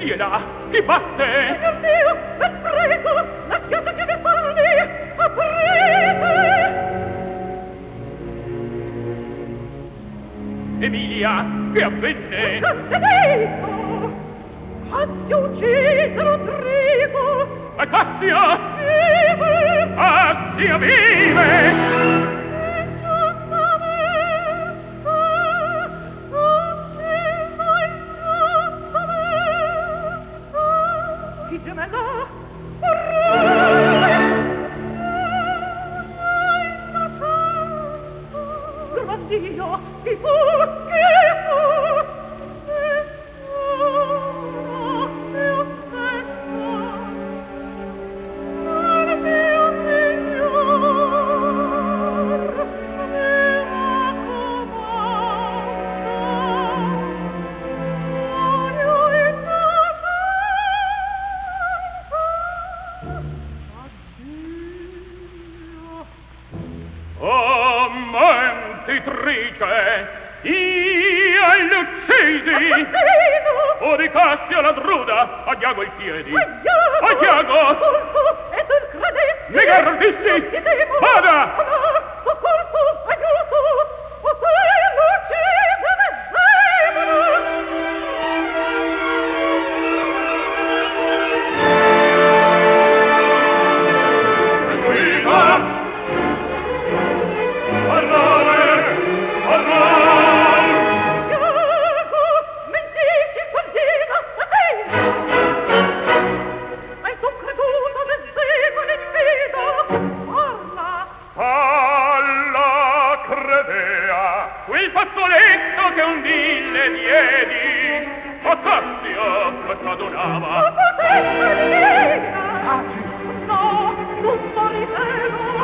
Sieda, ti batte! Mio Dio, per prego, lasciate che vi parli! Aprite! Emilia, che avvenne? Cancelletto! Cassia uccise Rodrigo! Ma Cassia! Vive! Cassia vive! Dio, chi fu, chi fu? O di Cassia la druda, aggiago i piedi. Aggiago! E tu credessi? Mi gardissi? Vada! Soccorso, aiuto! O te l'uccide fazzoletto che un dille diedi a Cassia s'adunava. No, non moriremo.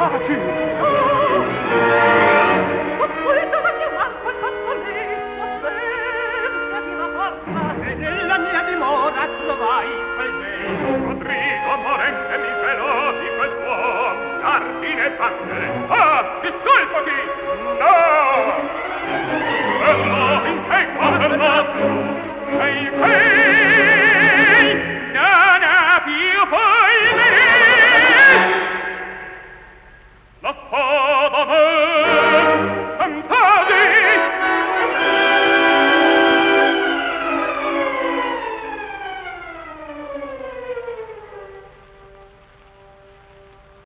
Ascolta la mia acqua il fazzoletto, svegliati la porta. E nella mia dimora trovai quel bel Rodrigo morente mi pelò di quel buon cardine fattere. Ah, discolpati! No! Bello in te quaterno e poi non ha più poi me la spada